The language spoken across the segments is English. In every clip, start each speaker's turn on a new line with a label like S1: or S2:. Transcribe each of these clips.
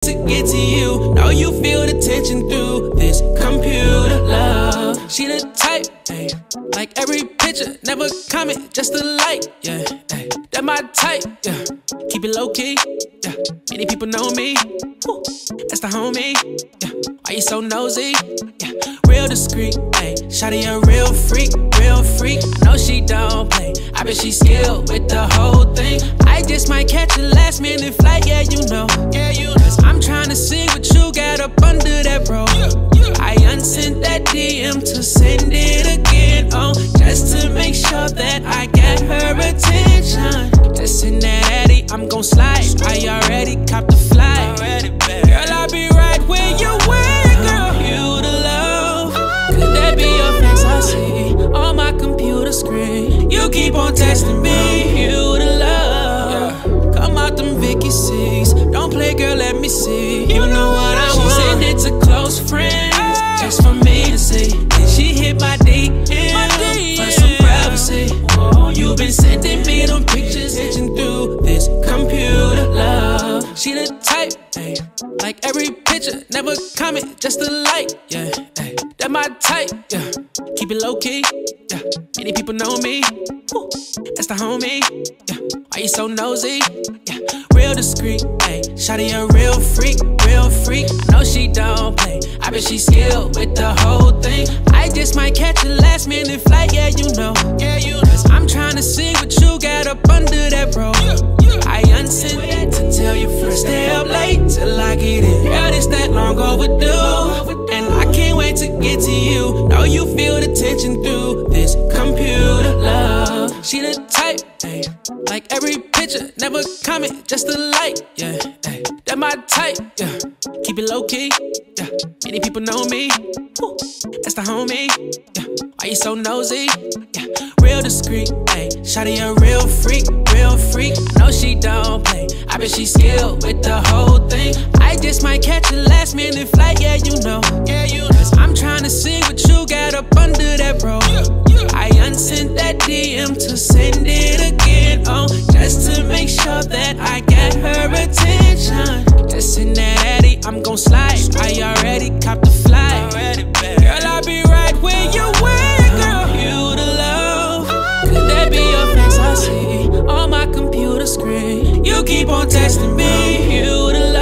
S1: to get to you. Know you feel the tension through this computer love. She the type, ayy, like every picture, never comment, just a like, yeah, ayy. That my type, yeah. Keep it low key, yeah. Many people know me, woo. That's the homie, yeah. Why you so nosy, yeah. Real discreet, ayy. Shawty a real freak, real freak. No, she don't play. I bet she skilled with the whole thing. I just might catch a last minute flight, yeah, you know. Yeah, you know. Cause I'm tryna see what you got up under that bro. I unsent that DM to send it again, oh, just to make sure that I got her attention. Just in that Addy, I'm gon' slide. I already copped the flight. Girl, I'll be right where you were, girl. You the love. Could that be your face I see on my computer screen? You keep on texting me. You the love. Come out them Vicky C's. Don't play, girl, let me see. You know what I want. Send it to close friends, just for me to see. Then she hit my DM for some privacy. You been sending me them pictures, itching through this computer love. She the type, ayy, like every picture, never comment, just a like, yeah, ayy. That my type, yeah. Keep it low key, yeah. Many people know me, woo. That's the homie, yeah. Why you so nosy, yeah. Real discreet, ayy. Shawty a real freak, real freak. No, she don't play. I bet she skilled with the whole thing. I just might catch a last minute flight, yeah, you know. Yeah, you know. Cause I'm tryna see what you got up under that bro. I unsent that to tell you first. Stay up late till I get in. Girl, it's that long overdue, and I can't wait to get to you. Know you feel the tension through this computer love. She the type, ayy, like every picture, never comment, just a like, yeah, ayy. That my type, yeah. Keep it low key, yeah. Many people know me, woo. That's the homie, yeah. Why you so nosy, yeah. Real discreet, ayy. Shawty a real freak, real freak. No, she don't play. I bet she skilled with the whole thing. I just might catch a last minute flight, yeah, you know. Yeah, you know. Cause I'm tryna see what you got up under that bro. I unsent that DM to send it again, oh, just to make sure that I got her attention. Just in that Addy, I'm gon' slide. I already copped the flight. Girl, I'll be right where you were, girl. You the love. Could that be your face I see on my computer screen? You keep on texting me. You the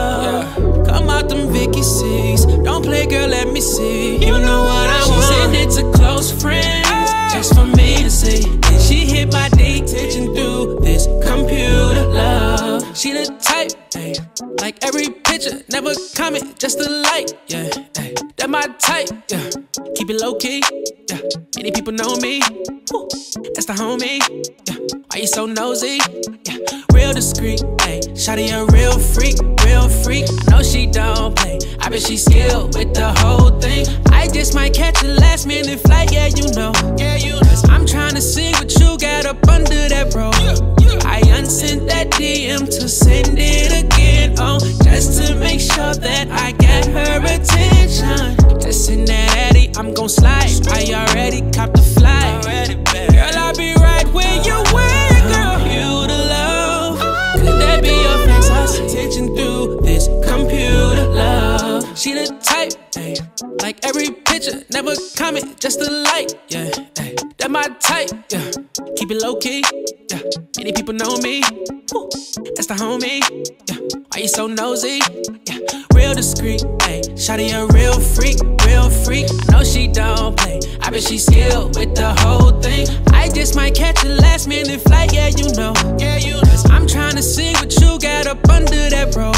S1: love. Come out them Vicky C's. Don't play, girl, let me see. You know what I want. Send it to close friends, just for me to see. Then she hit my D, itching through this computer love. She the type, ayy, like every picture, never comment, just a like, yeah, ayy. That my type, yeah. Keep it low key, yeah. Many people know me, woo. That's the homie, yeah. Why you so nosy, yeah. Real discreet, ayy. Shawty a real freak, real freak. No, she don't play. I bet she skilled with the whole thing. I just might catch a last minute flight, yeah, you know. Yeah, you know. Cause I'm tryna see what you got up under that bro. I unsent that DM to send it again, oh, just to make sure that I got her attention. Just in that Addy, I'm gon' slide. I already copped the flight. Girl, I'll be right where you were, girl. You the love. Could that be your face I see tension through this computer love? She the type, ayy, like every picture, never comment, just a like, yeah, ayy. That my type, yeah. Keep it low key, yeah. Many people know me, woo. That's the homie, yeah. Why you so nosy, yeah. Real discreet, ayy. Shawty a real freak, real freak. No, she don't play. I bet she skilled with the whole thing. I just might catch a last minute flight, yeah, you know. Yeah, you know. Cause I'm tryna see what you got up under that bro.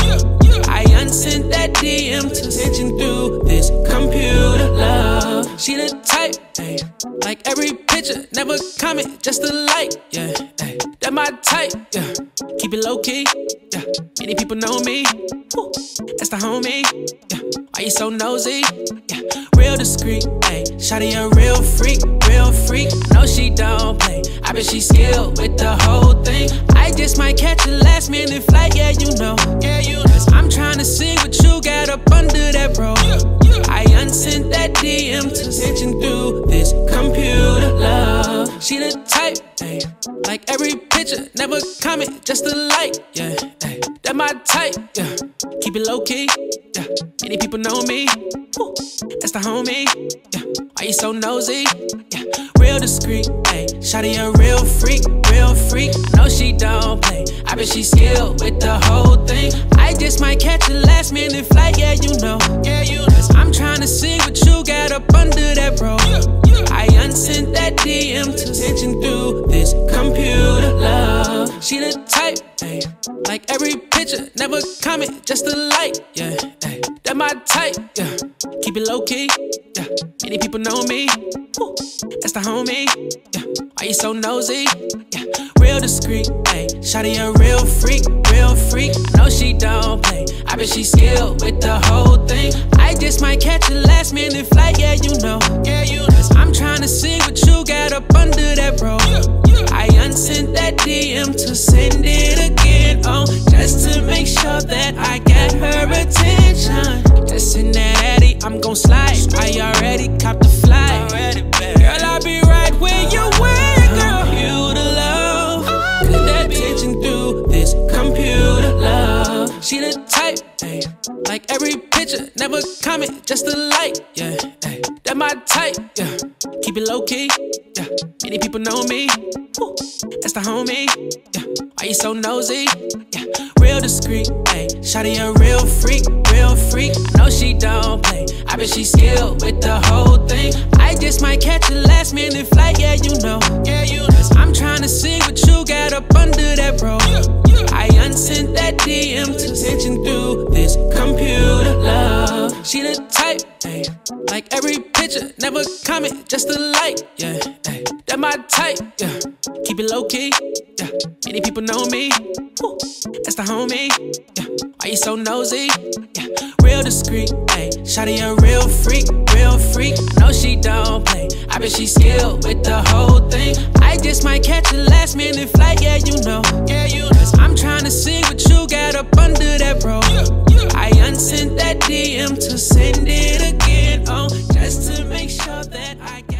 S1: I unsent that DM to itching through this computer love. She the type, ayy, like every picture, never comment, just a like, yeah, ayy. That my type, yeah. Keep it low key, yeah. Many people know me, woo. That's the homie, yeah. Why you so nosy, yeah. Real discreet, ayy. Shawty a real freak, real freak. No, she don't play. I bet she skilled with the whole thing. I just might catch a last minute flight, yeah, you know. Yeah, you know. Cause I'm tryna see what you got up under that bro. I unsent that DM to itching through this computer love. She the type, ayy, like every picture, never comment, just a like, yeah, ayy. that my type, yeah. Keep it low key, yeah. Many people know me, woo. That's the homie, yeah. Why you so nosy, yeah. Real discreet, ayy. Shawty a real freak, real freak. I know she don't play, I bet she skilled with the whole thing. I just might catch a last minute flight, yeah, you know. Cause I'm tryna see what you got up under that bro. I unsent that DM to attention through this computer love. She the type, ayy. Like every picture, never comment, just a like, yeah, ayy. That my type, yeah. Keep it low key, yeah. Many people know me, woo. That's the homie, yeah. Why you so nosy, yeah. Real discreet, ayy. Shawty a real freak, real freak. I know she don't play, I bet she skilled with the whole thing. I just might catch a last minute flight, yeah, you know. Cause I'm tryna see what you got up under that bro. I unsent that DM to send it again, oh, just to make sure that I got her attention. Just in that Addy, I'm gon' slide. I already copped the flight. Girl, I'll be right where you were, girl. Computer love, get that attention through this computer love. She the type, ayy. Like every picture, never comment, just a like, yeah, ayy. That my type, yeah. Keep it low key, yeah. Many people know me, woo. That's the homie, yeah. Why you so nosy, yeah. Real discreet, ayy. Shawty a real freak, real freak. I know she don't play, I bet she skilled with the whole thing. I just might catch a last minute flight, yeah, you know. Cause I'm tryna see what you got up under that bro. I unsent that DM to attention through this computer love. She the type, ayy. Like every picture, never comment, just a like, yeah, ayy. That my type, yeah. Keep it low key, yeah. Many people know me, woo. That's the homie, yeah. Why you so nosy, yeah. Real discreet, ayy. Shawty a real freak, real freak. I know she don't play, I bet she skilled with the whole thing. I just might catch a last minute flight, yeah, you know. Cause I'm tryna see what you got up under that bro. I unsent that DM to send it again, oh, just to make sure that I got